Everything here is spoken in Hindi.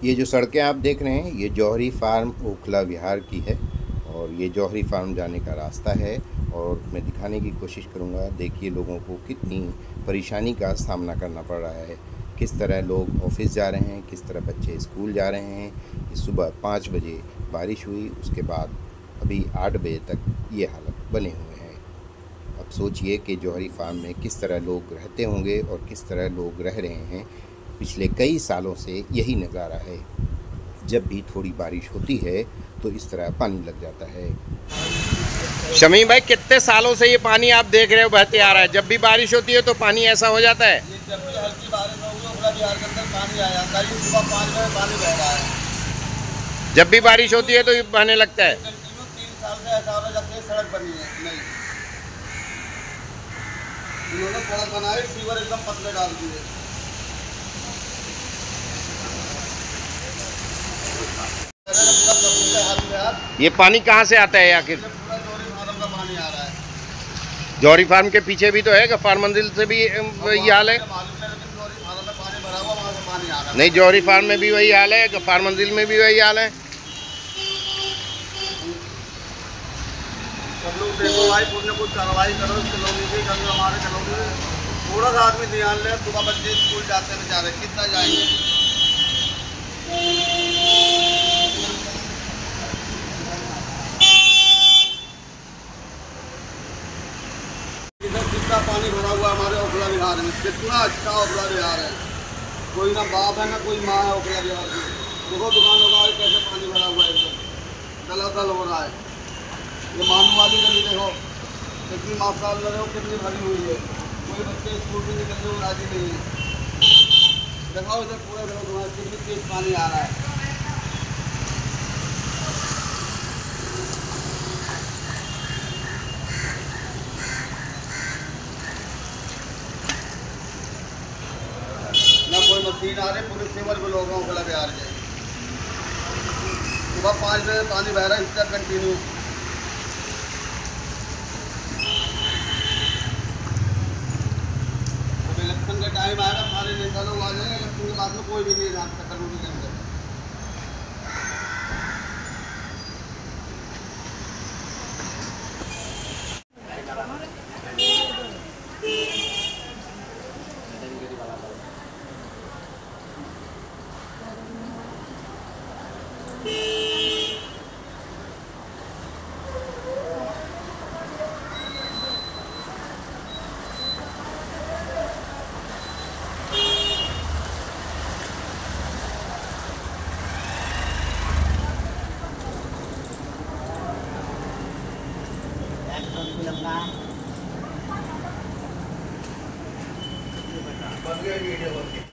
ये जो सड़कें आप देख रहे हैं ये जौहरी फार्म ओखला विहार की है और ये जौहरी फार्म जाने का रास्ता है और मैं दिखाने की कोशिश करूँगा। देखिए लोगों को कितनी परेशानी का सामना करना पड़ रहा है, किस तरह लोग ऑफिस जा रहे हैं, किस तरह बच्चे स्कूल जा रहे हैं। सुबह 5 बजे बारिश हुई, उसके बाद अभी 8 बजे तक ये हालत बने हुए हैं। अब सोचिए कि जौहरी फार्म में किस तरह लोग रहते होंगे और किस तरह लोग रह रहे हैं। पिछले कई सालों से यही नज़ारा है, जब भी थोड़ी बारिश होती है तो इस तरह पानी लग जाता है। शमीम भाई, कितने सालों से ये पानी आप देख रहे हो बहते आ रहा है? जब भी बारिश होती है तो पानी ऐसा हो जाता है? ये जब भी हल्की बारिश होगी ओखला विहार के अंदर पानी आ जाता है। सुबह 5 बजे पानी बह रहा है। जब भी बारिश होती है तो ये बहने लगता है? कंटिन्यू 3 साल से ऐसा हो रहा है जब से सड़क बनी है। नहीं, इन्होंने सड़क बनाई, सीवर एकदम पतले डाल दिए। ये पानी कहाँ से आता है आखिर? पूरा जौहरी फार्म का पानी आ रहा है। जौहरी फार्म के पीछे भी तो है, गफ्फार मंजिल से भी यही हाल है? मालूम है, लेकिन जौहरी फार्म में पानी भरा हुआ, वहाँ से पानी आ रहा है। नहीं, जौहरी फार्म में भी वही हाल है, गफ्फार मंजिल में भी वही हाल है। सब लोग देखो भाई, कुछ न कुछ कार्रवाई करो कॉलोनी की, हमारे कॉलोनी में थोड़ा सा आदमी ध्यान ले। सुबह बच्चे स्कूल जाते हैं बेचारे, कितना जाएंगे? इधर कितना पानी भरा हुआ है हमारे ओखला विहार में, कितना अच्छा ओखला विहार है। कोई ना बाप है ना कोई माँ है ओखला विहार की। देखो दुकानों का कैसे पानी भरा हुआ है, एकदम दलादल हो रहा है। ये मानू वाली गली देखो कितनी माशाल्लाह देखो कितनी भरी हुई है। कोई बच्चे स्कूल भी निकलने को राजी नहीं है। देखो इधर पूरा देखो कितनी तेज पानी आ रहा है। ना कोई मशीन आ रही, पूरे सीवर में लोगों को लगे आ रहे। सुबह 5 बजे पानी बह रहा है इसका कंटिन्यू। अब इलेक्शन का टाइम आएगा, सारे नेता लोग आ जाएंगे। इलेक्शन के बाद में कोई भी नहीं रहा कॉलोनी के अंदर।